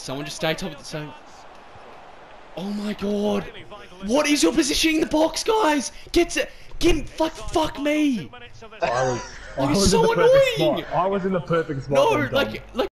Someone just stay top of the same. Oh my god. What is your position in the box, guys? Get fuck me. I was So annoying. I was in the perfect spot. No, like